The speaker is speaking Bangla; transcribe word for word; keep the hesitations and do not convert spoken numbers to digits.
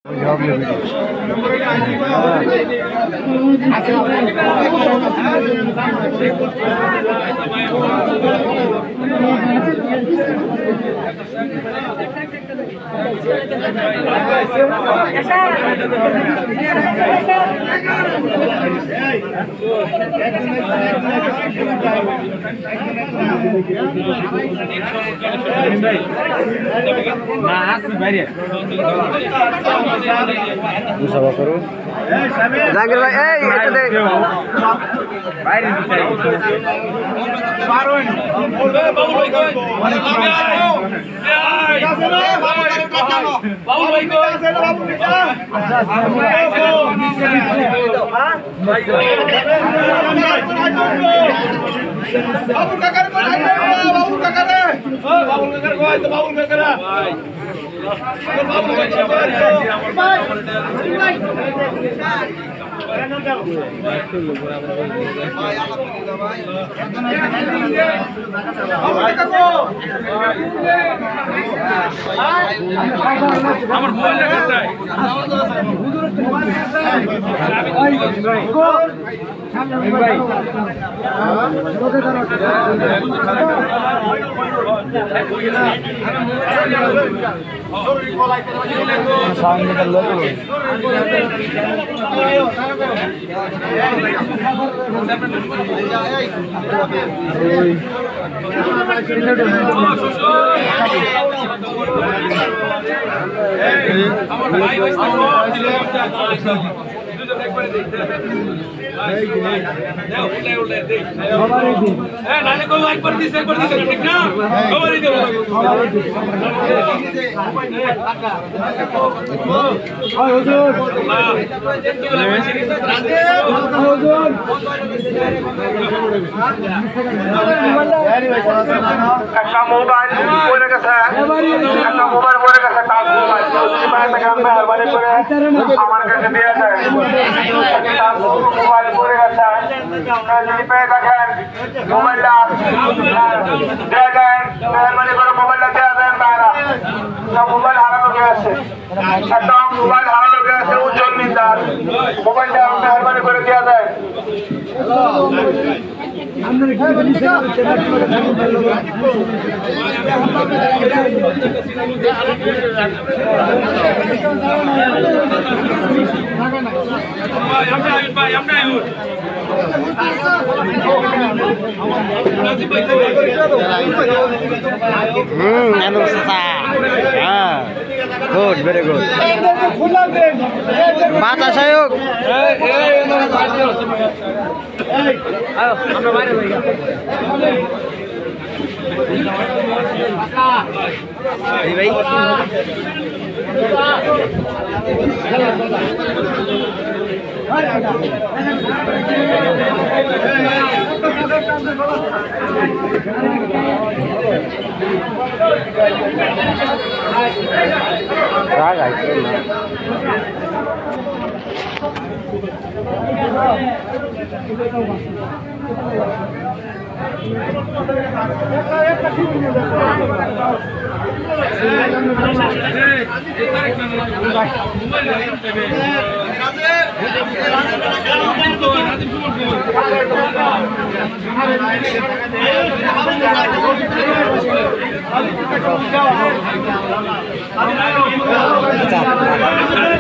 জাহাঙ্গীর ভাই এই এটা দেখ বাইরে পারুন বাবুল ভাই কই বাবুল ভাই কই আছে না বাবুল ভাই বাবুল কাকার কই বাবুল কাকার ও বাবুল কাকার কই তো বাবুল কাকার ভাই বাবুল ভাই আমার আমার মোবাইল কোথায় ভাই আমার ভাই একবারে দেখ নালে কো একবার দিস একবার দিস ঠিক না খবরই দেব ওই হুজুর হুজুর একটা মোবাইল পড়ে গেছে একটা মোবাইল পড়ে গেছে তার মোবাইল যদি পায় টাকা মেহরবানি করে আমার কাছে দিয়ে দেন মোবাইল পড়ে গেছে যদি পেয়ে থাকেন মোবাইলটা দিয়ে দেন মেহরবানি করে মোবাইলটা দিয়ে দেন তারা মোবাইল হারানো গেছে একটা মোবাইল হারানো গেছে উজ্জ্বল মিন্দার মোবাইলটা মেহরবানি করে দিয়ে দেন Hmm, anu sasa. Ah, good, very good. Mata sayuk. Ayo, আমরা বাইরে হই গা। এই ভাই। রাগ আইছে না আচ্ছা